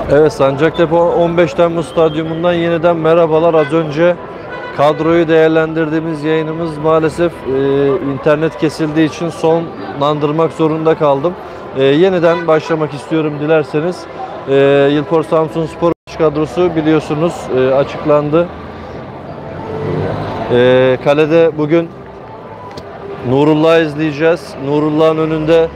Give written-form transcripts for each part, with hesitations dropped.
Evet, Sancaktepe 15 Temmuz Stadyumundan yeniden merhabalar. Az önce kadroyu değerlendirdiğimiz yayınımız maalesef internet kesildiği için sonlandırmak zorunda kaldım. Yeniden başlamak istiyorum dilerseniz. Yılpor Samsunspor kadrosu biliyorsunuz açıklandı. Kalede bugün Nurullah'ı izleyeceğiz. Nurullah'ın önünde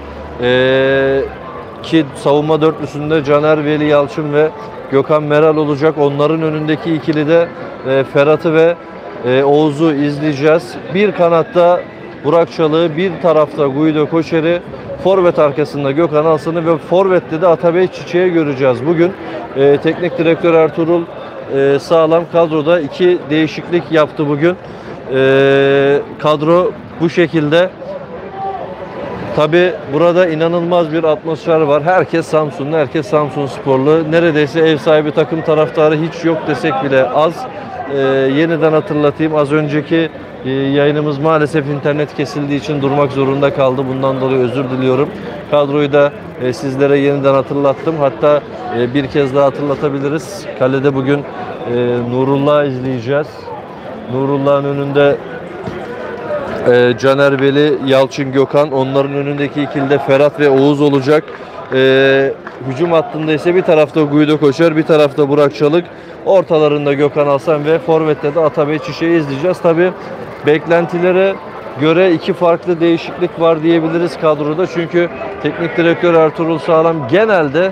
ki savunma dörtlüsünde Caner Veli Yalçın ve Gökhan Meral olacak. Onların önündeki ikili de Ferhat'ı ve Oğuz'u izleyeceğiz. Bir kanatta Burak Çalık'ı, bir tarafta Guido Koçer'i, forvet arkasında Gökhan Alsan'ı ve forvette de Atabey Çiçek'i göreceğiz. Bugün teknik direktör Ertuğrul Sağlam kadroda iki değişiklik yaptı bugün. Kadro bu şekilde. Tabi burada inanılmaz bir atmosfer var. Herkes Samsunlu, herkes Samsunsporlu. Neredeyse ev sahibi takım taraftarı hiç yok desek bile az. Yeniden hatırlatayım. Az önceki yayınımız maalesef internet kesildiği için durmak zorunda kaldı. Bundan dolayı özür diliyorum. Kadroyu da sizlere yeniden hatırlattım. Hatta bir kez daha hatırlatabiliriz. Kalede bugün Nurullah'ı izleyeceğiz. Nurullah'ın önünde Caner Veli, Yalçın, Gökhan. Onların önündeki ikilide Ferhat ve Oğuz olacak. Hücum hattında ise bir tarafta Guido Koçer, bir tarafta Burak Çalık. Ortalarında Gökhan Alsan ve forvette de Atabey Çiçek'i izleyeceğiz. Tabi beklentilere göre iki farklı değişiklik var diyebiliriz kadroda. Çünkü teknik direktör Ertuğrul Sağlam genelde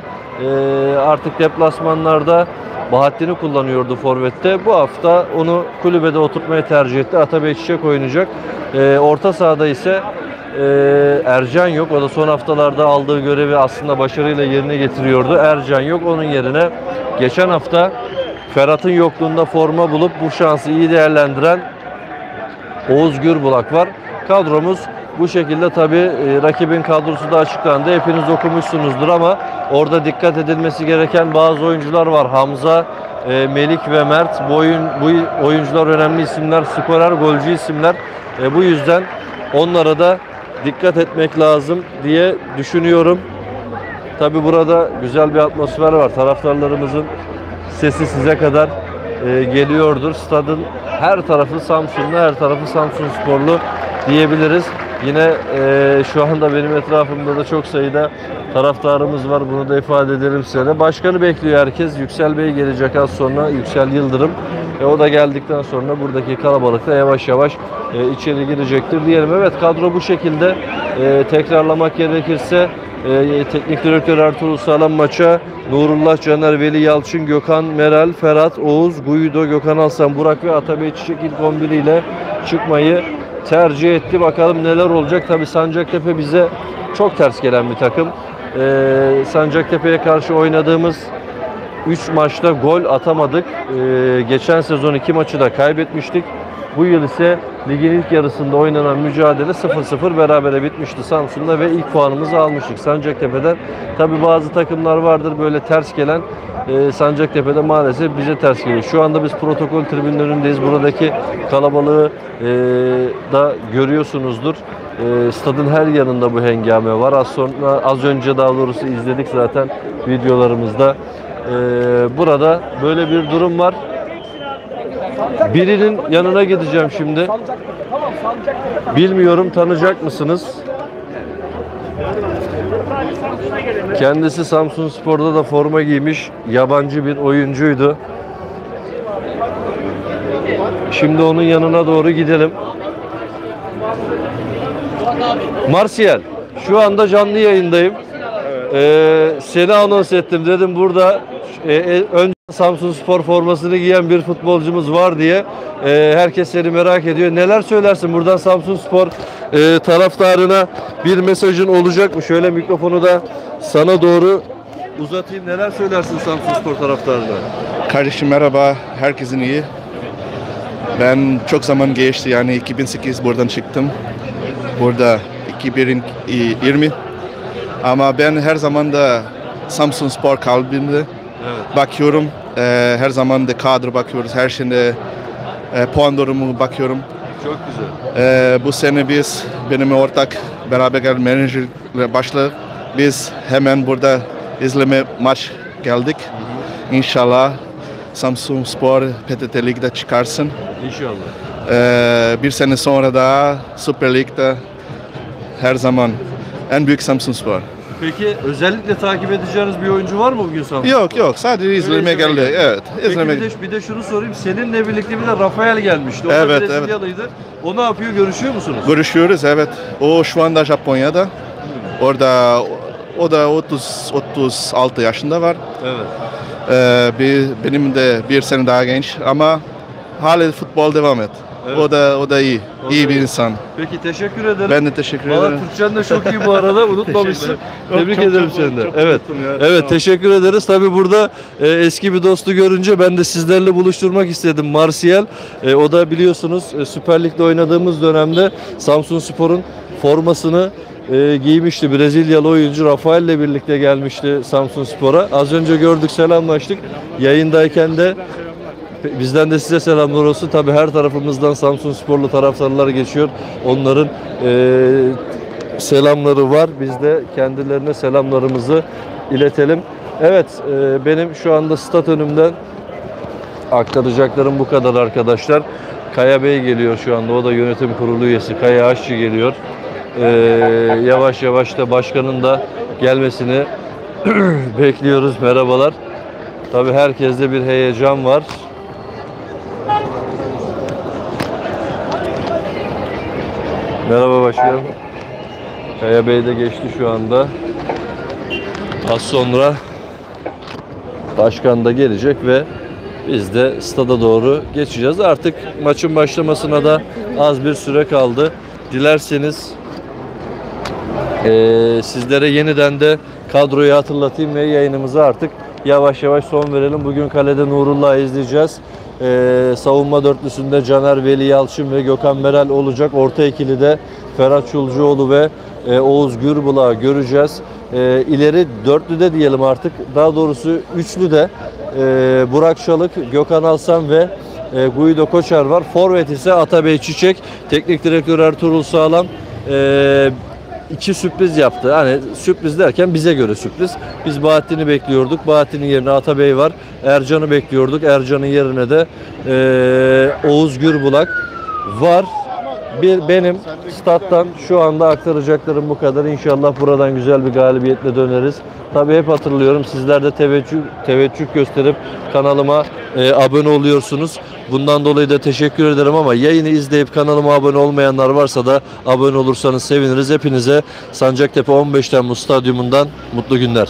artık deplasmanlarda Bahattin'i kullanıyordu forvette. Bu hafta onu kulübede oturtmayı tercih etti. Atabey Çiçek oynayacak. Orta sahada ise Ercan yok. O da son haftalarda aldığı görevi aslında başarıyla yerine getiriyordu. Ercan yok. Onun yerine geçen hafta Ferhat'ın yokluğunda forma bulup bu şansı iyi değerlendiren Oğuz Gürbulak var. Kadromuz bu şekilde. Tabi rakibin kadrosu da açıklandı. Hepiniz okumuşsunuzdur ama orada dikkat edilmesi gereken bazı oyuncular var. Hamza, Melik ve Mert. Bu oyuncular önemli isimler, skorer, golcü isimler. Bu yüzden onlara da dikkat etmek lazım diye düşünüyorum. Tabi burada güzel bir atmosfer var. Taraftarlarımızın sesi size kadar geliyordur. Stadın her tarafı Samsunlu, her tarafı Samsunsporlu diyebiliriz. Yine şu anda benim etrafımda da çok sayıda taraftarımız var. Bunu da ifade edelim size de. Başkanı bekliyor herkes. Yüksel Bey gelecek az sonra. Yüksel Yıldırım. O da geldikten sonra buradaki kalabalıkta yavaş yavaş içeri girecektir diyelim. Evet, kadro bu şekilde. Tekrarlamak gerekirse teknik direktör Ertuğrul Sağlam maça Nurullah, Caner Veli Yalçın, Gökhan Meral, Ferhat, Oğuz, Guido, Gökhan Alsan, Burak ve Atabey Çiçek ilk 11 ile çıkmayı tercih etti. Bakalım neler olacak. Tabi Sancaktepe bize çok ters gelen bir takım. Sancaktepe'ye karşı oynadığımız 3 maçta gol atamadık. Geçen sezon 2 maçı da kaybetmiştik. Bu yıl ise ligin ilk yarısında oynanan mücadele 0-0 berabere bitmişti Samsun'da ve ilk puanımızı almıştık Sancaktepe'den. Tabi bazı takımlar vardır böyle ters gelen. Sancaktepe'de maalesef bize ters geliyor. Şu anda biz protokol tribünün önündeyiz. Buradaki kalabalığı da görüyorsunuzdur. Stadın her yanında bu hengame var. Az önce daha doğrusu izledik zaten videolarımızda. Burada böyle bir durum var. Birinin yanına gideceğim şimdi. Bilmiyorum, tanıyacak mısınız? Kendisi Samsunspor'da da forma giymiş yabancı bir oyuncuydu. Şimdi onun yanına doğru gidelim. Marsiel, şu anda canlı yayındayım. Seni anons ettim, dedim burada önce Samsunspor formasını giyen bir futbolcumuz var diye. Herkes seni merak ediyor. Neler söylersin buradan Samsunspor taraftarına, bir mesajın olacak mı? Şöyle mikrofonu da sana doğru uzatayım. Neler söylersin Samsunspor taraftarına? Kardeşim merhaba, herkesin iyi. Ben çok zaman geçti, yani 2008 buradan çıktım. Burada 2020. Ama ben her zaman da Samsunspor kalbimde. Evet. Bakıyorum, her zaman da kadro bakıyoruz, her şeyde puan durumu bakıyorum. Çok güzel. Bu sene biz, benim ortak beraber gelen menajerle başladık. Biz hemen burada izleme maç geldik. İnşallah Samsunspor PTT Lig'de çıkarsın. İnşallah. Bir sene sonra da Süper Lig'de her zaman en büyük Samsunspor. Peki özellikle takip edeceğiniz bir oyuncu var mı bugün Samsun? Yok, sadece izlemeye geldi. Evet, Peki izlemeye. bir de şunu sorayım. Seninle birlikte bir de Rafael gelmişti. O Evet, da Brezilyalıydı. O ne yapıyor? Görüşüyor musunuz? Görüşüyoruz, evet. O şu anda Japonya'da. Orada o da 36 yaşında var. Evet. Benim de bir sene daha genç ama hala futbol devam et. Evet. O da iyi. O da İyi bir iyi. insan. Peki teşekkür ederim. Ben de teşekkür Valla ederim. Türkçen de çok iyi bu arada. Unutmamışsın. Tebrik Çok ederim seni de. çok Evet. unuttum ya. Evet, Sağ ol. teşekkür ederiz. Tabii burada eski bir dostu görünce ben de sizlerle buluşturmak istedim. Martial. O da biliyorsunuz Süper Lig'de oynadığımız dönemde Samsunspor'un formasını giymişti. Brezilyalı oyuncu Rafael ile birlikte gelmişti Samsunspor'a. Az önce gördük, selamlaştık. Yayındayken de bizden de size selamlar olsun. Tabii her tarafımızdan Samsunsporlu taraftarlar geçiyor. Onların selamları var. Biz de kendilerine selamlarımızı iletelim. Evet, benim şu anda stat önümden aktaracaklarım bu kadar arkadaşlar. Kaya Bey geliyor şu anda. O da yönetim kurulu üyesi. Kaya Aşçı geliyor. Yavaş yavaş da başkanın da gelmesini bekliyoruz. Merhabalar. Tabii herkeste bir heyecan var. Merhaba başkanım. Kaya Bey de geçti şu anda. Az sonra başkan da gelecek ve biz de stada doğru geçeceğiz. Artık maçın başlamasına da az bir süre kaldı. Dilerseniz sizlere yeniden de kadroyu hatırlatayım ve yayınımıza artık yavaş yavaş son verelim. Bugün kalede Nurullah'ı izleyeceğiz. Savunma dörtlüsünde Caner Veli Yalçın ve Gökhan Meral olacak. Orta ikilide Ferhat Çulcuoğlu ve Oğuz Gürbulak'ı göreceğiz. İleri dörtlüde diyelim artık. Daha doğrusu üçlüde Burak Çalık, Gökhan Alsan ve Guido Koçer var. Forvet ise Atabey Çiçek. Teknik direktör Ertuğrul Sağlam. İki sürpriz yaptı. Hani sürpriz derken bize göre sürpriz. Biz Bahattin'i bekliyorduk. Bahattin'in yerine Atabey var. Ercan'ı bekliyorduk. Ercan'ın yerine de Oğuz Gürbulak var. Benim stat'tan şu anda aktaracaklarım bu kadar. İnşallah buradan güzel bir galibiyetle döneriz. Tabii hep hatırlıyorum. Sizler de teveccüh gösterip kanalıma abone oluyorsunuz. Bundan dolayı da teşekkür ederim ama yayını izleyip kanalıma abone olmayanlar varsa da abone olursanız seviniriz. Hepinize Sancaktepe 15 Temmuz Stadyumundan mutlu günler.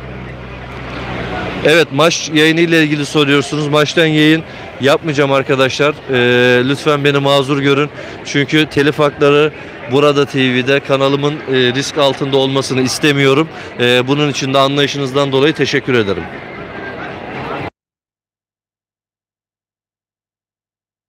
Evet, maç yayını ile ilgili soruyorsunuz. Maçtan yayın yapmayacağım arkadaşlar. Lütfen beni mazur görün. Çünkü telif hakları Burada TV'de kanalımın risk altında olmasını istemiyorum. Bunun için de anlayışınızdan dolayı teşekkür ederim.